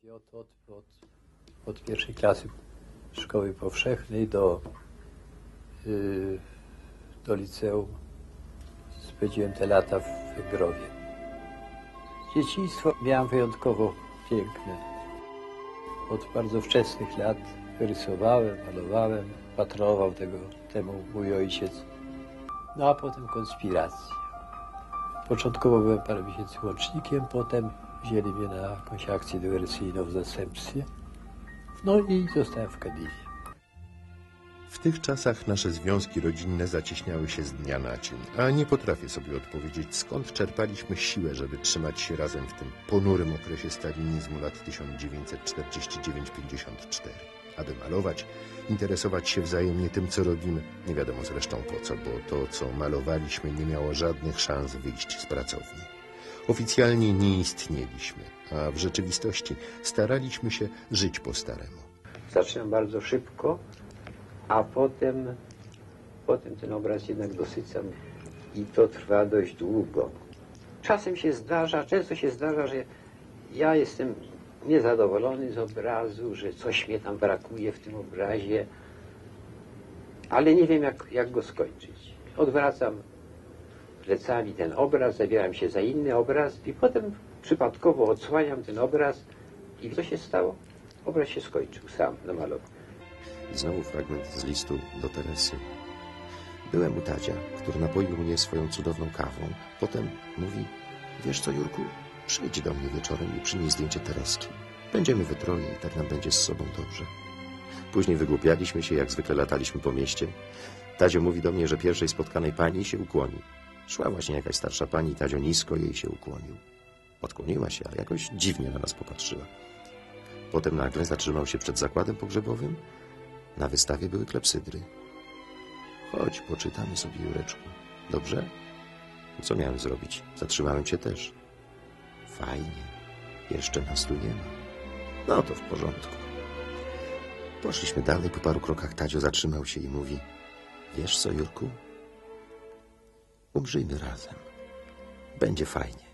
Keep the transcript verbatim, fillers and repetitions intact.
Od, od, od, od pierwszej klasy szkoły powszechnej do, yy, do liceum spędziłem te lata w Węgrowie. Dzieciństwo miałem wyjątkowo piękne. Od bardzo wczesnych lat rysowałem, malowałem, patronował tego, temu mój ojciec. No a potem konspiracja. Początkowo byłem parę miesięcy łącznikiem, potem wzięli mnie na jakąś akcję dywersyjną w zastępstwie. No i zostałem w Kadywie. W tych czasach nasze związki rodzinne zacieśniały się z dnia na dzień, a nie potrafię sobie odpowiedzieć, skąd czerpaliśmy siłę, żeby trzymać się razem w tym ponurym okresie stalinizmu lat tysiąc dziewięćset czterdziesty dziewiąty do pięćdziesiątego czwartego. Aby malować, interesować się wzajemnie tym, co robimy. Nie wiadomo zresztą po co, bo to, co malowaliśmy, nie miało żadnych szans wyjść z pracowni. Oficjalnie nie istnieliśmy, a w rzeczywistości staraliśmy się żyć po staremu. Zacząłem bardzo szybko, a potem, potem ten obraz jednak dosycam i to trwa dość długo. Czasem się zdarza, często się zdarza, że ja jestem niezadowolony z obrazu, że coś mnie tam brakuje w tym obrazie, ale nie wiem, jak, jak go skończyć. Odwracam plecami ten obraz, zabieram się za inny obraz i potem przypadkowo odsłaniam ten obraz i co się stało? Obraz się skończył sam namalowany. I znowu fragment z listu do Teresy. Byłem u Tadzia, który napoił mnie swoją cudowną kawą. Potem mówi, wiesz co, Jurku, przyjdź do mnie wieczorem i przynieś zdjęcie Tereski. Będziemy we troje i tak nam będzie z sobą dobrze. Później wygłupialiśmy się, jak zwykle lataliśmy po mieście. Tadzio mówi do mnie, że pierwszej spotkanej pani się ukłoni. Szła właśnie jakaś starsza pani i Tadzio nisko jej się ukłonił. Odkłoniła się, ale jakoś dziwnie na nas popatrzyła. Potem nagle zatrzymał się przed zakładem pogrzebowym. Na wystawie były klepsydry. Chodź, poczytamy sobie, Jureczku. Dobrze? Co miałem zrobić? Zatrzymałem się też. Fajnie. Jeszcze nas tu nie ma. No to w porządku. Poszliśmy dalej. Po paru krokach Tadzio zatrzymał się i mówi, wiesz co, Jurku? Umrzyjmy razem. Będzie fajnie.